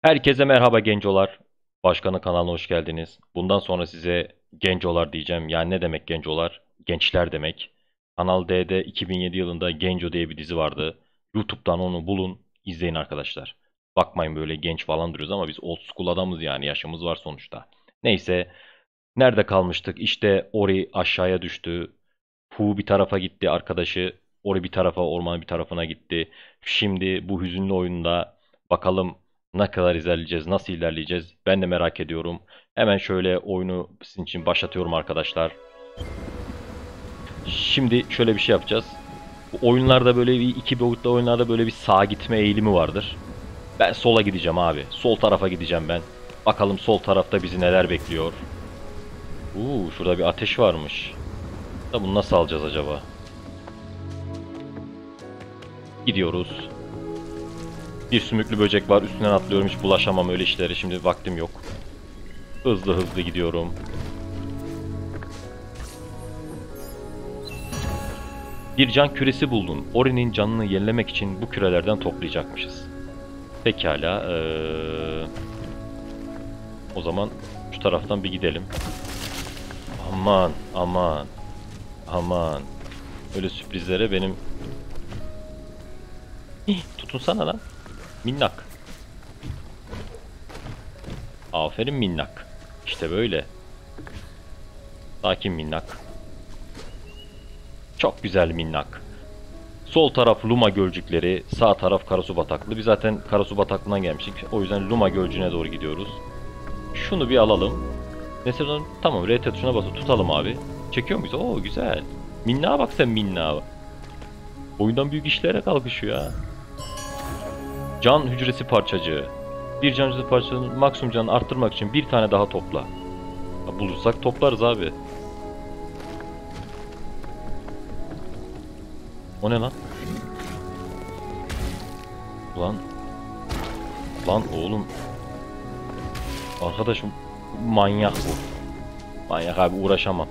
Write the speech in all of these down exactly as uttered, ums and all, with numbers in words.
Herkese merhaba gencolar. Başkanın kanalına hoş geldiniz. Bundan sonra size gencolar diyeceğim. Yani ne demek gencolar? Gençler demek. Kanal D'de iki bin yedi yılında Genco diye bir dizi vardı. YouTube'dan onu bulun, izleyin arkadaşlar. Bakmayın böyle genç falan duruyoruz ama biz old school adamız yani yaşımız var sonuçta. Neyse, nerede kalmıştık? İşte Ori aşağıya düştü. Pu bir tarafa gitti arkadaşı. Ori bir tarafa, ormanın bir tarafına gitti. Şimdi bu hüzünlü oyunda bakalım ne kadar ilerleyeceğiz, nasıl ilerleyeceğiz? Ben de merak ediyorum. Hemen şöyle oyunu sizin için başlatıyorum arkadaşlar. Şimdi şöyle bir şey yapacağız. Bu oyunlarda böyle bir iki boyutlu oyunlarda böyle bir sağa gitme eğilimi vardır. Ben sola gideceğim abi. Sol tarafa gideceğim ben. Bakalım sol tarafta bizi neler bekliyor. Uuu, şurada bir ateş varmış. Da bunu nasıl alacağız acaba? Gidiyoruz. Bir sümüklü böcek var, üstünden atlıyorum, hiç bulaşamam öyle işlere, şimdi vaktim yok. Hızlı hızlı gidiyorum. Bir can küresi buldun. Ori'nin canını yenilemek için bu kürelerden toplayacakmışız. Pekala. Ee... O zaman şu taraftan bir gidelim. Aman aman. Aman. Öyle sürprizlere benim... Hih, tutunsana lan. Minnak. Aferin minnak. İşte böyle. Sakin minnak. Çok güzel minnak. Sol taraf Luma Gölcükleri, sağ taraf Karasu Bataklığı. Biz zaten Karasu Bataklığı'ndan gelmiştik. O yüzden Luma Gölcüğü'ne doğru gidiyoruz. Şunu bir alalım. Mesela tamam, R T tuşuna basıp tutalım abi. Çekiyor muyuz? Oo güzel. Minnağa bak sen, minnağa. Oyundan büyük işlere kalkışıyor ha. Can hücresi parçacığı. Bir can hücresi parçacığının maksimum canını arttırmak için bir tane daha topla. Ya bulursak toplarız abi. O ne lan? Lan. Lan oğlum. Arkadaşım manyak bu. Manyak abi, uğraşamam.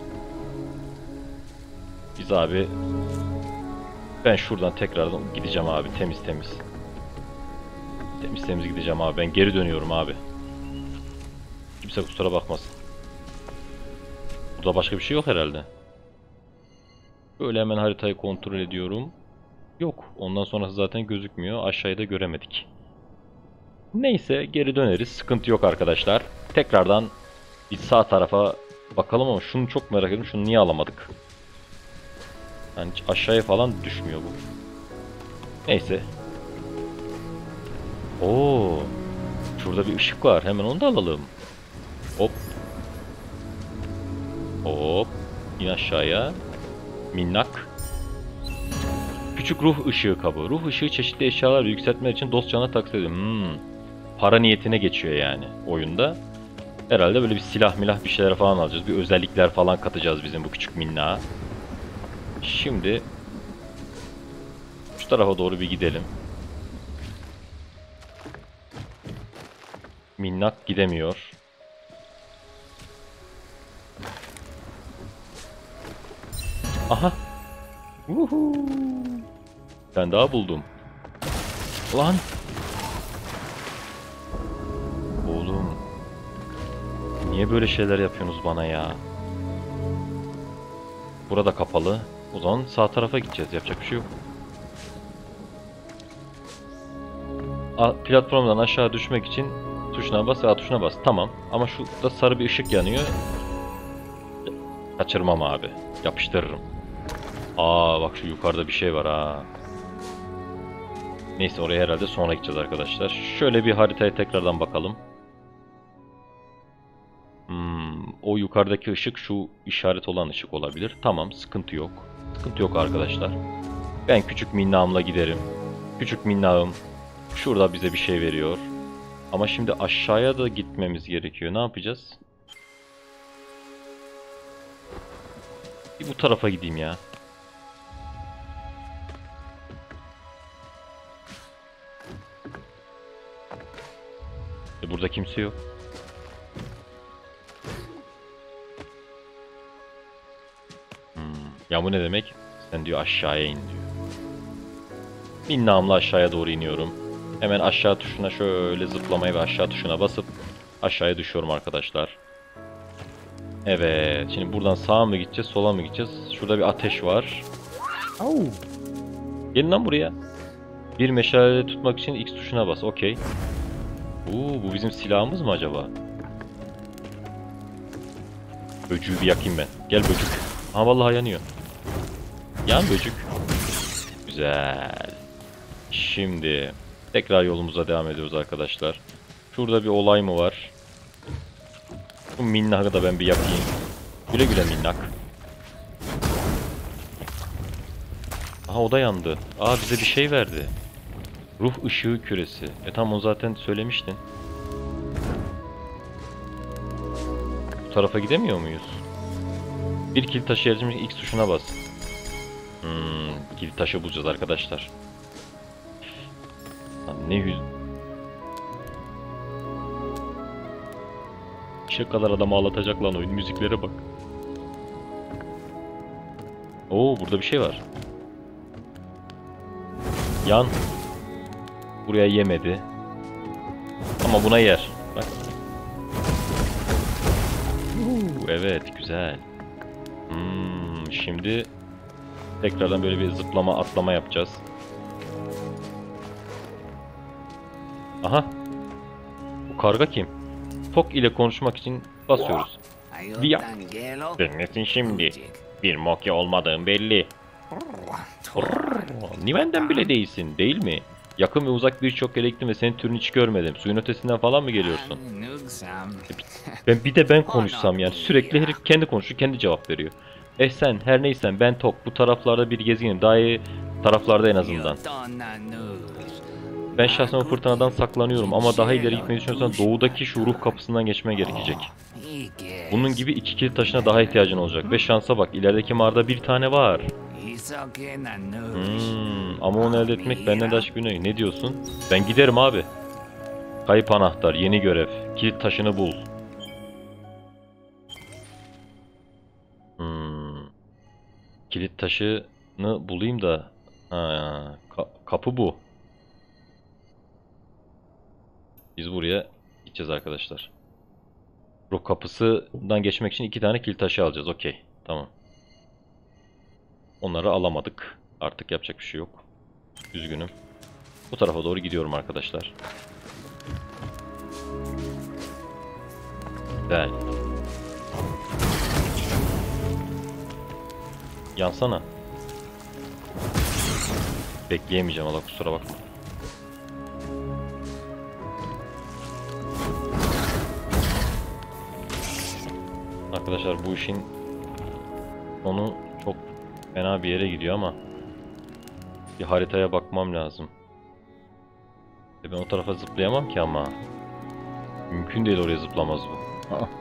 Biz abi, ben şuradan tekrardan gideceğim abi, temiz temiz. Temiz temiz gideceğim abi, ben geri dönüyorum abi. Kimse kusura bakmasın. Burada başka bir şey yok herhalde. Böyle hemen haritayı kontrol ediyorum. Yok. Ondan sonrası zaten gözükmüyor. Aşağıya da göremedik. Neyse, geri döneriz. Sıkıntı yok arkadaşlar. Tekrardan bir sağ tarafa bakalım ama şunu çok merak ediyorum. Şunu niye alamadık? Yani hiç aşağıya falan düşmüyor bu. Neyse. Oo, şurada bir ışık var. Hemen onu da alalım. Hop. Hop. İn aşağıya. Minnak. Küçük ruh ışığı kabı. Ruh ışığı çeşitli eşyalar yükseltmek için dost canına taksit ediyor. Hmm. Para niyetine geçiyor yani oyunda. Herhalde böyle bir silah milah bir şeyler falan alacağız. Bir özellikler falan katacağız bizim bu küçük minnağa. Şimdi şu tarafa doğru bir gidelim. Minnak gidemiyor. Aha. Uhu. Ben daha buldum. Lan. Oğlum. Niye böyle şeyler yapıyorsunuz bana ya? Burada kapalı. O zaman sağ tarafa gideceğiz. Yapacak bir şey yok. A, platformdan aşağı düşmek için tuşuna bas ve A tuşuna bas. Tamam. Ama şurada sarı bir ışık yanıyor. Kaçırmam abi. Yapıştırırım. Aa bak, şu yukarıda bir şey var ha. Neyse, oraya herhalde sonra gideceğiz arkadaşlar. Şöyle bir haritaya tekrardan bakalım. Hmm, o yukarıdaki ışık şu işaret olan ışık olabilir. Tamam, sıkıntı yok. Sıkıntı yok arkadaşlar. Ben küçük minnağımla giderim. Küçük minnağım şurada bize bir şey veriyor. Ama şimdi aşağıya da gitmemiz gerekiyor. Ne yapacağız? Bir bu tarafa gideyim ya. E burada kimse yok. Hmm, ya bu ne demek? Sen diyor aşağıya in diyor. Minnağımla aşağıya doğru iniyorum. Hemen aşağı tuşuna şöyle zıplamayı ve aşağı tuşuna basıp aşağıya düşüyorum arkadaşlar. Evet. Şimdi buradan sağa mı gideceğiz, sola mı gideceğiz? Şurada bir ateş var. Au. Gelin lan buraya. Bir meşale tutmak için X tuşuna bas. Okey. Oo, bu bizim silahımız mı acaba? Böcüğü bir yakayım ben. Gel böcük. Ha vallahi yanıyor. Yan böcük. Güzel. Şimdi tekrar yolumuza devam ediyoruz arkadaşlar. Şurada bir olay mı var? Bu minnakı da ben bir yapayım. Güle güle minnak. Aha o da yandı. Aa bize bir şey verdi. Ruh ışığı küresi. E tamam, onu zaten söylemiştin. Bu tarafa gidemiyor muyuz? Bir kilit taşı elde etmek için X tuşuna bas. Hmm, kilit taşı bulacağız arkadaşlar. Lan ne yüz... Şu kadar adam ağlatacak lan oyun. Müziklere bak. Oo, burada bir şey var. Yan. Buraya yemedi. Ama buna yer. Bak. Uuu, evet, güzel. Hmm, şimdi tekrardan böyle bir zıplama atlama yapacağız. Aha. Bu karga kim? Tok ile konuşmak için basıyoruz. Via. Bilmesin şimdi. Bir mokya olmadığın belli. Nivenden bile değilsin, değil mi? Yakın ve uzak birçok yere gittim ve senin türünü hiç görmedim. Suyun ötesinden falan mı geliyorsun? Ben bir de ben konuşsam yani. Sürekli herif kendi konuşuyor, kendi cevap veriyor. Eh sen, her neysen ben Tok. Bu taraflarda bir gezinim. Daha iyi taraflarda en azından. Ben şahsen o fırtınadan saklanıyorum ama daha ileri gitmeyi düşünüyorsan doğudaki şu ruh kapısından geçmen gerekecek. Bunun gibi iki kilit taşına daha ihtiyacın olacak. Ve şansa bak, ilerideki mağarada bir tane var. Hmm, ama onu elde etmek benden de aşk güney. Ne diyorsun? Ben giderim abi. Kayıp anahtar, yeni görev. Kilit taşını bul. Hmm. Kilit taşını bulayım da. Ha, ka kapı bu. Biz buraya gideceğiz arkadaşlar. Ruh kapısından geçmek için iki tane kilit taşı alacağız. Okey. Tamam. Onları alamadık. Artık yapacak bir şey yok. Üzgünüm. Bu tarafa doğru gidiyorum arkadaşlar. Güzel. Yansana. Bekleyemeyeceğim, Allah kusura bakma. Arkadaşlar bu işin sonu çok fena bir yere gidiyor ama bir haritaya bakmam lazım. E ben o tarafa zıplayamam ki ama. Mümkün değil, oraya zıplamaz bu. Aa.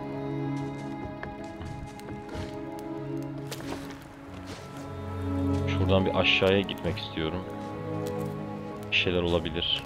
Şuradan bir aşağıya gitmek istiyorum. Bir şeyler olabilir.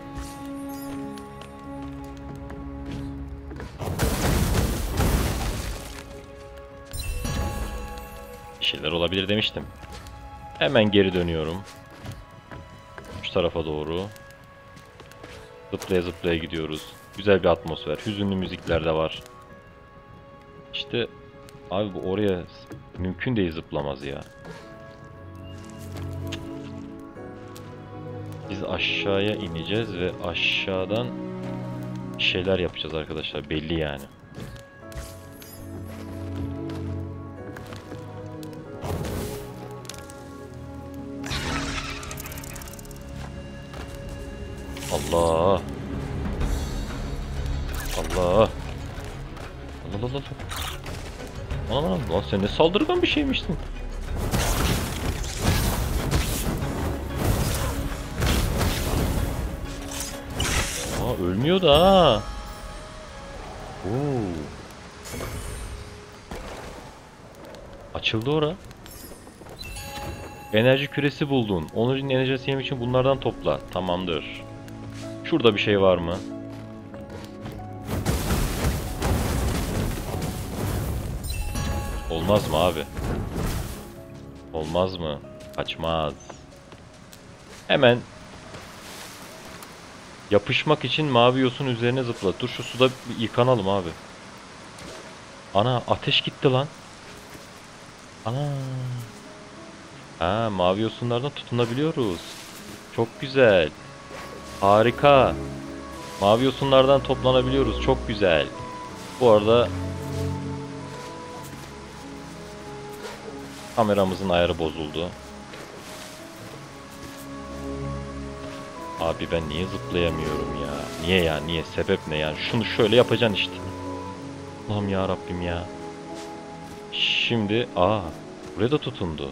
Bir şeyler olabilir demiştim. Hemen geri dönüyorum. Şu tarafa doğru. Zıplaya zıplaya gidiyoruz. Güzel bir atmosfer. Hüzünlü müzikler de var. İşte abi bu oraya mümkün değil, zıplamaz ya. Biz aşağıya ineceğiz ve aşağıdan şeyler yapacağız arkadaşlar. Belli yani. Allah. Allah. Allah Allah Allah. Aman aman, lan sen ne saldırgan bir şeymişsin. Aa, ölmüyor da ha. Oo. Açıldı ora. Enerji küresi buldun. Onun enerjisi yemek için bunlardan topla. Tamamdır. Şurada bir şey var mı? Olmaz mı abi? Olmaz mı? Kaçmaz. Hemen Yapışmak için mavi yosun üzerine zıpla. Dur şu suda bir yıkanalım abi. Ana ateş gitti lan. Ana. Ha, mavi yosunlardan tutunabiliyoruz. Çok güzel. Harika. Mavi yosunlardan toplanabiliyoruz. Çok güzel. Bu arada kameramızın ayarı bozuldu. Abi ben niye zıplayamıyorum ya? Niye ya? Niye? Sebep ne yani? Şunu şöyle yapacaksın işte. Allah'ım ya Rabbim ya. Şimdi aa buraya da tutundu.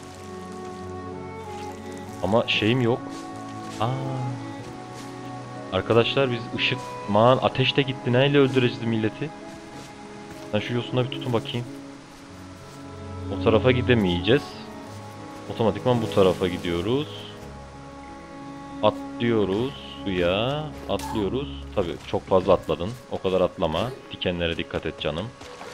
Ama şeyim yok. Aa. Arkadaşlar biz ışık, man, ateş de gitti. Neyle öldüreceğiz milleti? Ben şu yosuna bir tutun bakayım. O tarafa gidemeyeceğiz. Otomatikman bu tarafa gidiyoruz. Atlıyoruz suya. Atlıyoruz. Tabii çok fazla atladın. O kadar atlama. Dikenlere dikkat et canım.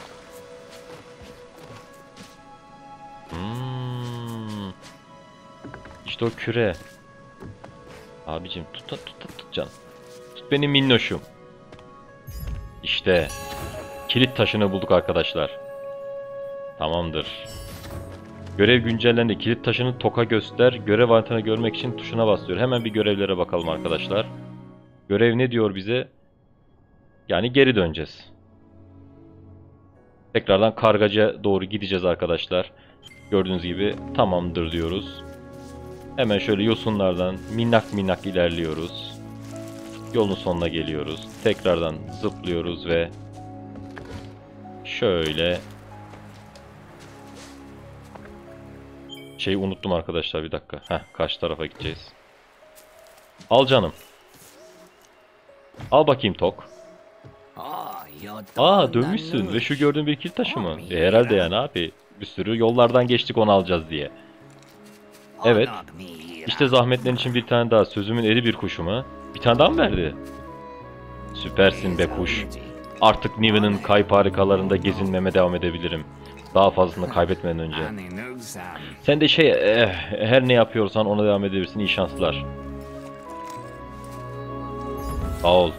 Hmm. İşte o küre. Abicim tut tut tut tut canım. Tut benim minnoşum. İşte kilit taşını bulduk arkadaşlar. Tamamdır. Görev güncellendi. Kilit taşını toka göster. Görev haritanı görmek için tuşuna basıyor. Hemen bir görevlere bakalım arkadaşlar. Görev ne diyor bize? Yani geri döneceğiz. Tekrardan kargaca doğru gideceğiz arkadaşlar. Gördüğünüz gibi tamamdır diyoruz. Hemen şöyle yosunlardan minnak minnak ilerliyoruz. Yolun sonuna geliyoruz. Tekrardan zıplıyoruz ve şöyle şeyi unuttum arkadaşlar, bir dakika. Heh, karşı tarafa gideceğiz. Al canım. Al bakayım tok. Aa dönmüşsün ve şu gördüğün bir kilit taşı mı? E, herhalde yani abi. Bir sürü yollardan geçtik onu alacağız diye. Evet. İşte zahmetlerin için bir tane daha. Sözümün eri bir kuşumu. Bir tane daha mı verdi? Süpersin be kuş. Artık Niven'ın kayıp harikalarında gezinmeme devam edebilirim. Daha fazlasını kaybetmeden önce. Sen de şey eh, her ne yapıyorsan ona devam edebilirsin. İyi şanslar. Sağ ol.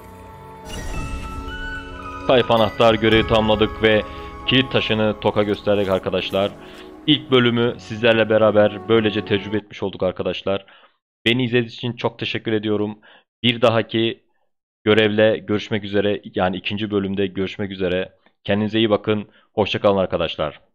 Kayıp anahtar görevi tamamladık ve kilit taşını toka gösterdik arkadaşlar. İlk bölümü sizlerle beraber böylece tecrübe etmiş olduk arkadaşlar. Beni izlediğiniz için çok teşekkür ediyorum. Bir dahaki görevle görüşmek üzere. Yani ikinci bölümde görüşmek üzere. Kendinize iyi bakın. Hoşça kalın arkadaşlar.